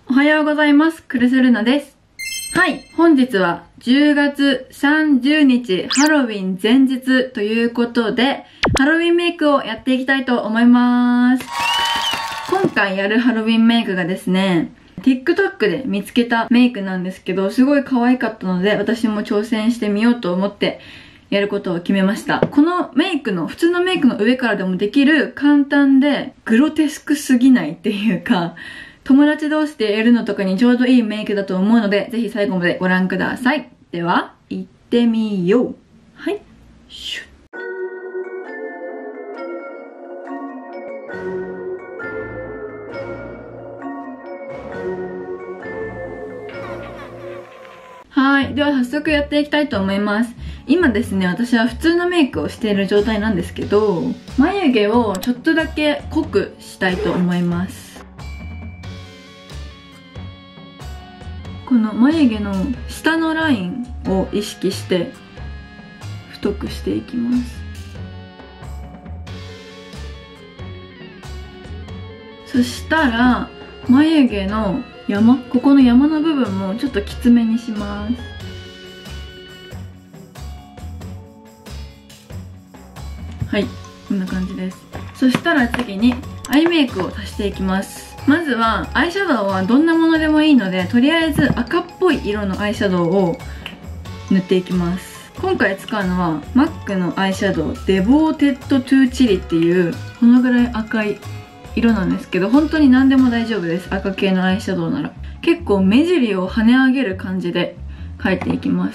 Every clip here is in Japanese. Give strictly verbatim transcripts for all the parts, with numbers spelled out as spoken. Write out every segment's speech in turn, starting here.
おはようございます。クルスルナです。はい、本日はじゅうがつさんじゅうにちハロウィン前日ということで、ハロウィンメイクをやっていきたいと思います。今回やるハロウィンメイクがですね、TikTok で見つけたメイクなんですけど、すごい可愛かったので、私も挑戦してみようと思ってやることを決めました。このメイクの、普通のメイクの上からでもできる簡単でグロテスクすぎないっていうか、友達同士でやるのとかにちょうどいいメイクだと思うので、ぜひ最後までご覧ください。では、行ってみよう。はい。シュッ。はい。では早速やっていきたいと思います。今ですね、私は普通のメイクをしている状態なんですけど、眉毛をちょっとだけ濃くしたいと思います。この眉毛の下のラインを意識して太くしていきます。そしたら眉毛の山、ここの山の部分もちょっときつめにします。はい、こんな感じです。そしたら次にアイメイクを足していきます。まずはアイシャドウはどんなものでもいいので、とりあえず赤っぽい色のアイシャドウを塗っていきます。今回使うのは マック のアイシャドウデボーテッドトゥーチリっていうこのぐらい赤い色なんですけど、本当に何でも大丈夫です。赤系のアイシャドウなら。結構目尻を跳ね上げる感じで描いていきます。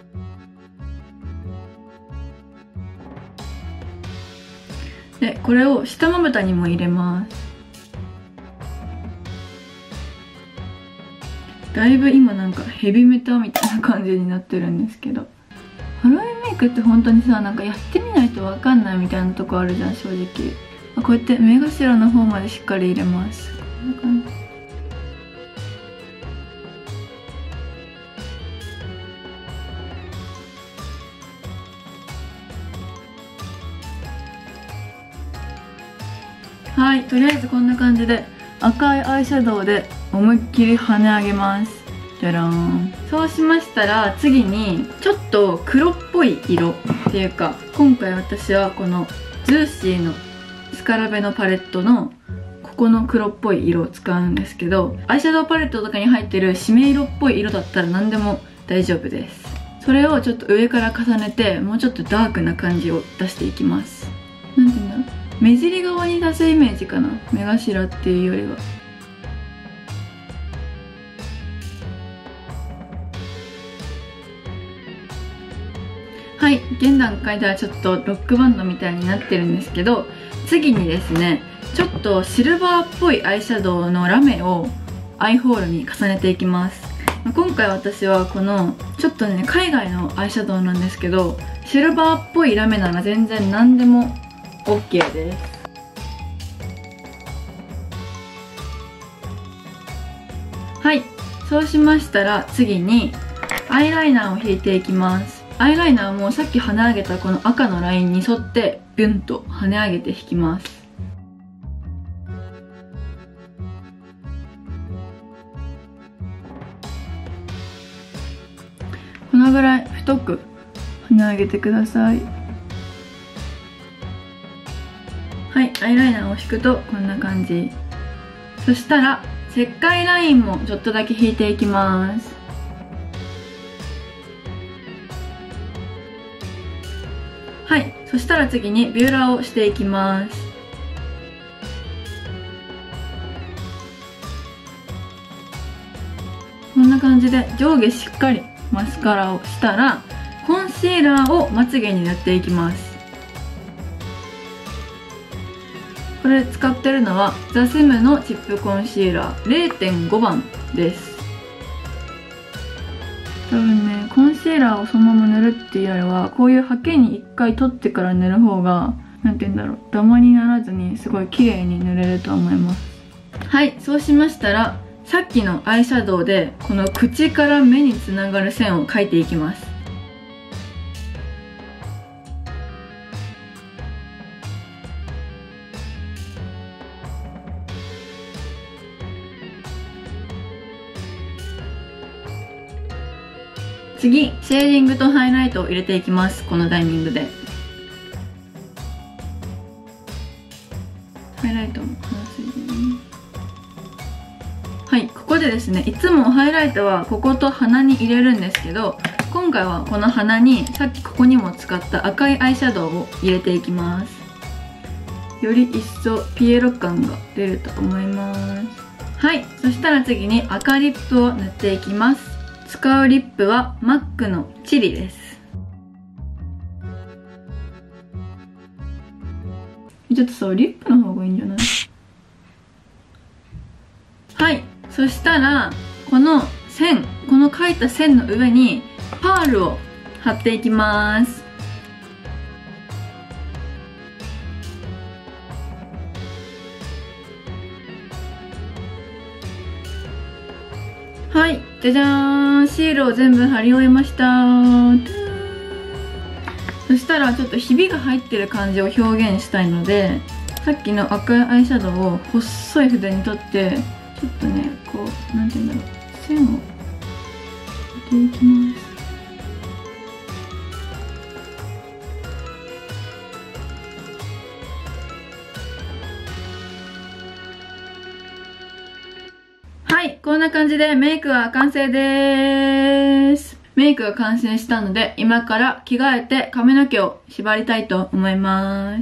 でこれを下まぶたにも入れます。だいぶ今なんかヘビメタみたいな感じになってるんですけど、ハロウィンメイクって本当にさ、なんかやってみないとわかんないみたいなとこあるじゃん、正直。こうやって目頭の方までしっかり入れます。こんな感じ。はい、とりあえずこんな感じで赤いアイシャドウで思いっきり跳ね上げます。じゃらーん。そうしましたら次にちょっと黒っぽい色っていうか、今回私はこのズーシーのスカラベのパレットのここの黒っぽい色を使うんですけど、アイシャドウパレットとかに入ってる締め色っぽい色だったら何でも大丈夫です。それをちょっと上から重ねてもうちょっとダークな感じを出していきます。なんて言うんだろう、目尻側に出すイメージかな、目頭っていうよりは。はい、現段階ではちょっとロックバンドみたいになってるんですけど、次にですね、ちょっとシルバーっぽいアイシャドウのラメをアイホールに重ねていきます。今回私はこのちょっとね、海外のアイシャドウなんですけど、シルバーっぽいラメなら全然何でも オーケー です。はい、そうしましたら次にアイライナーを引いていきます。アイライナーもさっき跳ね上げたこの赤のラインに沿ってビュンと跳ね上げて引きます。このぐらい太く跳ね上げてください。はい、アイライナーを引くとこんな感じ。そしたら石灰ラインもちょっとだけ引いていきます。はい、そしたら次にビューラーをしていきます。こんな感じで上下しっかりマスカラをしたら、コンシーラーをまつげに塗っていきます。これ使ってるのはザ・セムのチップコンシーラー れいてんご 番です。多分ね、コンシーラーをそのまま塗るっていうよりは、こういうハケに一回取ってから塗る方が、なんて言うんだろう、ダマにならずにすごい綺麗に塗れると思います。はい、そうしましたらさっきのアイシャドウでこの口から目につながる線を描いていきます。 次、シェーディングとハイライトを入れていきます。このタイミングで。ハイライトもはい、ここでですね、いつもハイライトはここと鼻に入れるんですけど、今回はこの鼻にさっきここにも使った赤いアイシャドウを入れていきます。より一層ピエロ感が出ると思います。はい、そしたら次に赤リップを塗っていきます。使うリップはマックのチリです。ちょっとさ、リップの方がいいんじゃない？はい、そしたらこの線、この描いた線の上にパールを貼っていきます。はい、じゃじゃーん、シールを全部貼り終えました。そしたらちょっとひびが入ってる感じを表現したいので、さっきの赤いアイシャドウを細い筆に取ってちょっとね、こう、なんていうんだろう、線を入れていきます。はい、こんな感じでメイクは完成でーす。メイクが完成したので、今から着替えて髪の毛を縛りたいと思います。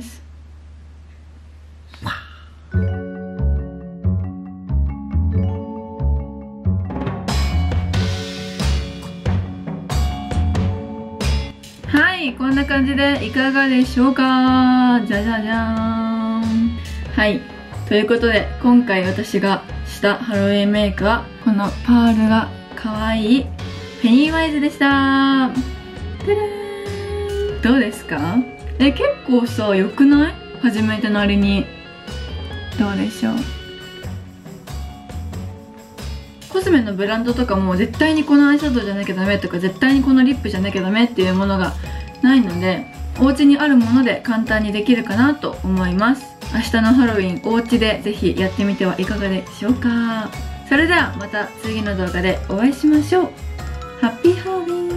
はい、こんな感じでいかがでしょうか。じゃじゃじゃーん。はい、ということで今回私がしたハロウィンメイクはこのパールがかわいいペニーワイズでした。ただーん。どうですか？え、結構さ、良くない？初めてなりに。どうでしょう？コスメのブランドとかも絶対にこのアイシャドウじゃなきゃダメとか、絶対にこのリップじゃなきゃダメっていうものがないので、お家にあるもので簡単にできるかなと思います。明日のハロウィン、お家でぜひやってみてはいかがでしょうか。それではまた次の動画でお会いしましょう。ハッピーハロウィン。